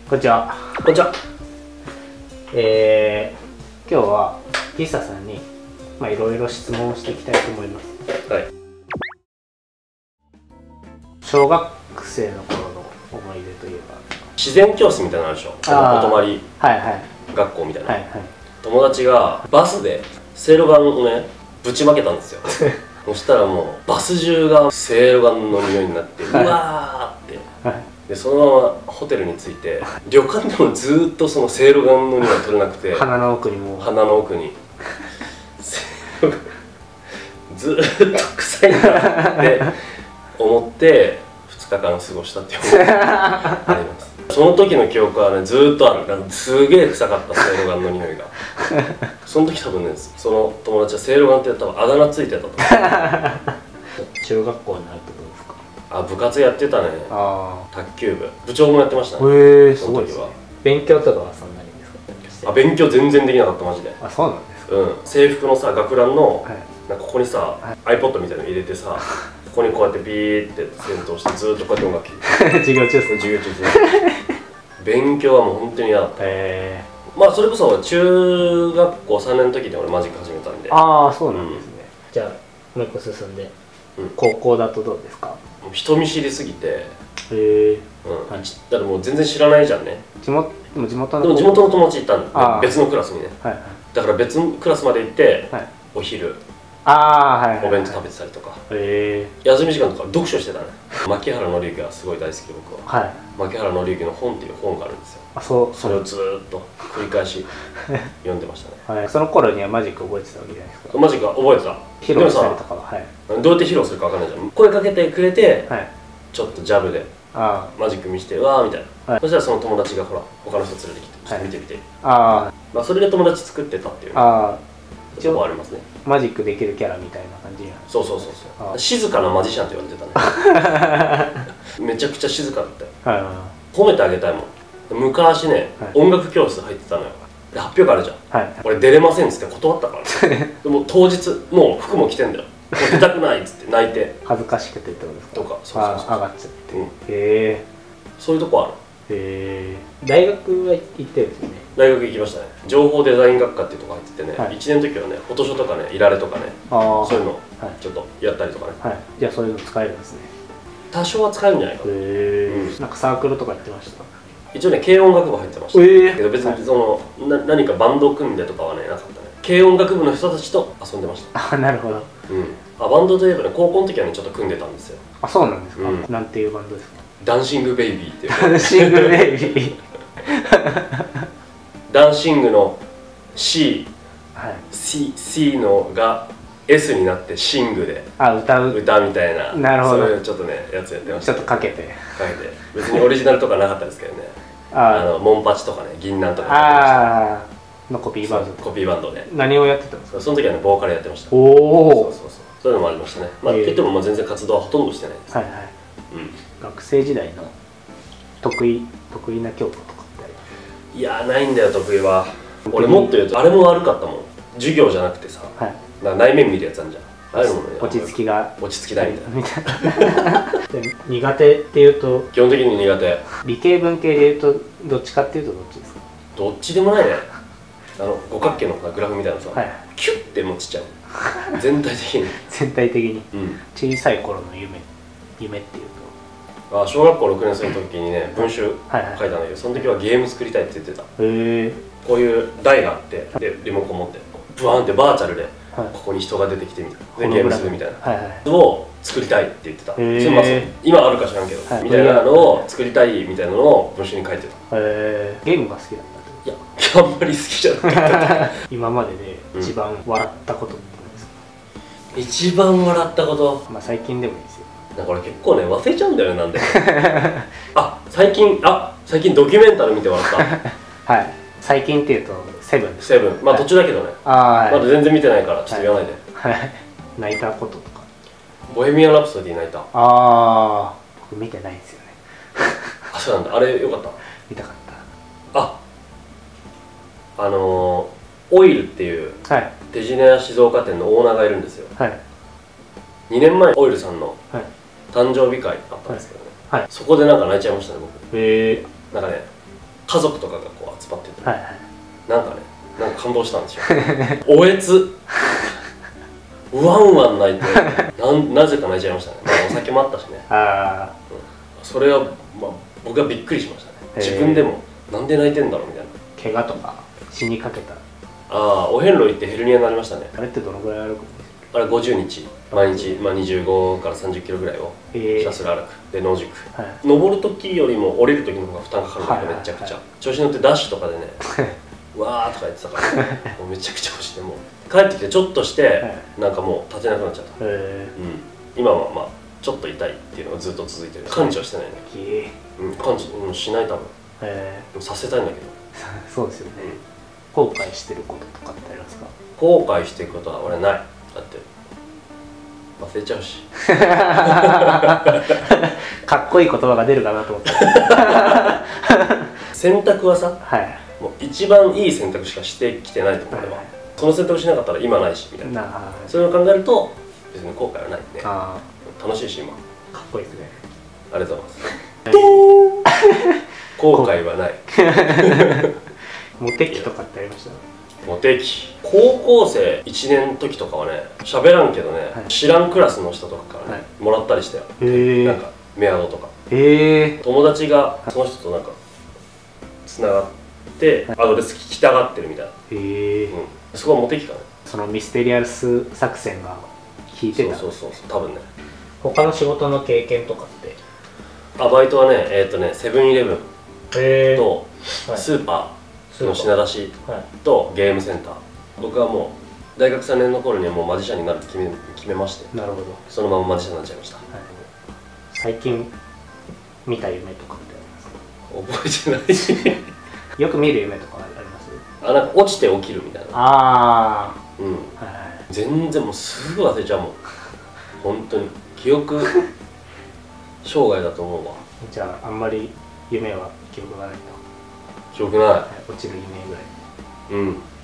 こんにちは。 こんにちは。 今日はギッサさんにいろいろ質問をしていきたいと思います。 はい。 小学生の頃の思い出といえば自然教室みたいなのあるでしょ。お泊まり学校みたいな。友達がバスでせいろがんをねぶちまけたんですよ。そしたらもうバス中がせいろがんの匂いになってうわーって。でそのままホテルに着いて旅館でもずーっとそのせいろがんの匂いが取れなくて鼻の奥にも鼻の奥にずーっと臭いなって思って2日間過ごしたっていう思いがあります。その時の記憶はねずーっとある。なんかすげえ臭かったせいろがんの匂いが。その時多分ねその友達はせいろがんって多分あだ名ついてたと思う。 中学校になるとどうですか？ 部活やってたね。卓球部部長もやってましたね。 すごいですね。勉強とかはそんなにですか？ 勉強全然できなかったマジで。 そうなんですか？ 制服のさ学ランのここにさ iPod みたいなの入れてさ、ここにこうやってビーって先頭してずっとこうやって音楽聴いて授業中ですか？ 授業中です。勉強はもう本当に嫌だった。それこそ中学校3年の時で俺マジック始めたんで。 そうなんですね。じゃあもう一個進んで高校だとどうですか？ 人見知りすぎて、だからもう全然知らないじゃんね。 地元の友達行ったんだ、別のクラスにね。だから別のクラスまで行ってお昼お弁当食べてたりとか、休み時間とか読書してたね。牧原紀之がすごい大好きで僕は。牧原紀之の本っていう本があるんですよ。それをずーっと繰り返し読んでましたね。 その頃にはマジック覚えてたわけじゃないですか？ マジック覚えてた。 披露したりとかはどうやって披露するか分かんないじゃん。声かけてくれてちょっとジャブでマジック見してわーみたいな。そしたらその友達がほら他の人連れてきてちょっと見てみて、それで友達作ってたっていうところありますね。マジックできるキャラみたいな感じや。そう静かなマジシャンって言われてたね。めちゃくちゃ静かだったよ。褒めてあげたいもん。昔ね音楽教室入ってたのよ。で発表会あるじゃん。俺出れませんっつって断ったから。でも当日もう服も着てんだよ。出たくないっつって泣いて恥ずかしくてってことですか？とか上がっちゃって。 そういうとこある。大学は行ってるんですよね。 大学行きましたね。情報デザイン学科っていうとこ入っててね、1年の時はねフォトショーとかねいられとかね、そういうのちょっとやったりとかね。 じゃあそういうの使えるんですね。 多少は使えるんじゃないかな。 なんかサークルとか行ってました？ 一応ね軽音楽部入ってましたけど、別にその何かバンド組んでとかはねなかったね。軽音楽部の人たちと遊んでました。なるほど。バンドといえばね高校の時はねちょっと組んでたんですよ。そうなんですか？なんていうバンドですか？ダンシングベイビーっていう。ダンシングベイビー。ダンシングの C のが S になってシングで歌みたいな、そういうちょっとねやつやってました。ちょっとかけて別にオリジナルとかなかったですけどね。モンパチとかね銀杏とかのコピーバンドで何をやってたんですか？その時はねボーカルやってました。そういうのもありましたね。言っても全然活動はほとんどしてないです。学生時代の得意な教科とかってあります？いやないんだよ得意は。俺もっと言うとあれも悪かったもん。授業じゃなくてさ内面見るやつあるじゃん。ああいうのもね落ち着きだみたいな。苦手っていうと基本的に苦手。理系文系でいうとどっちかっていうとどっちですか？どっちでもないね。五角形のグラフみたいなさキュッて落ちちゃう。全体的に小さい頃の夢っていうと小学校6年生の時にね文集書いたんだけど、その時はゲーム作りたいって言ってた。こういう台があってでリモコン持ってブワーンってバーチャルでここに人が出てきてみたいなでゲームするみたいなを作りたいって言ってた。今あるか知らんけどみたいなのを作りたいみたいなのを文集に書いてた。ゲームが好きだった？いやあんまり好きじゃなかった。今までで一番笑ったことって何ですか？一番笑ったこと、最近でもいいですよ。これ結構ね忘れちゃうんだよね。なんで最近ドキュメンタル見て笑った。最近っていうとセブンです。セブン途中だけどねまだ全然見てないからちょっと言わないで。泣いたこととか？ボヘミアン・ラプソディ泣いた。僕見てないんですよね。そうなんだ。あれよかった？見たかった。オイルっていうデジネア静岡店のオーナーがいるんですよ。2年前オイルさんの誕生日会あったんですけどね、そこでなんか泣いちゃいましたね僕。なんかね家族とかがこう集まってて、 はいはい、 なんかね、なんか感動したんですよ。おえつワンワン泣いてなぜか泣いちゃいましたね。まあ、お酒もあったしね。あ、うん、それは、まあ、僕はびっくりしましたね。自分でもなんで泣いてんだろうみたいな。 怪我とか死にかけた。 ああ、お遍路行ってヘルニアになりましたね。 あれってどのぐらい歩くんですか？ あれ50日毎日、まあ、25から30キロぐらいをひたすら歩く、で野宿、はい、登る時よりも降りる時の方が負担かかるんだけど、めちゃくちゃ調子乗ってダッシュとかでねわーとか言ってたから、もうめちゃくちゃ欲して、もう帰ってきてちょっとして、なんかもう立てなくなっちゃった、うん、今はまあちょっと痛いっていうのがずっと続いてる。完治はしてないね、うん、完治もしない多分、させたいんだけどそうですよね、後悔してることとかってありますか？ 後悔してることは俺ない。だって忘れちゃうしかっこいい言葉が出るかなと思って選択はさ、はい、もう一番いい選択しかしてきてないと思う、俺は。その選択しなかったら今ないしみたいな、そういうのを考えると別に後悔はないね。楽しいし今。 かっこいいですね。 ありがとうございます。後悔はない。 モテ期とかってありました？ モテ期、高校生1年の時とかはね、喋らんけどね、はい、知らんクラスの人とかからね、はい、もらったりしたよ。なんかメアドとか、友達がその人となんかつながってアドレス聞きたがってるみたいな、そこはモテ期かね。そのミステリアス作戦が効いてた。 そう多分ね。 他の仕事の経験とかって？ バイトはね、セブンイレブンとスーパーの品出しとゲームセンター。僕はもう大学3年の頃にはもうマジシャンになるって決めまして、 なるほど、 そのままマジシャンになっちゃいました。 最近見た夢とかってありますか？覚えてないよく見る夢とかあります？ なんか落ちて起きるみたいな。全然もうすぐ忘れちゃうもん本当に記憶障害だと思うわ。 じゃああんまり夢は記憶がないと？ 記憶ない。 落ちる夢ぐらい。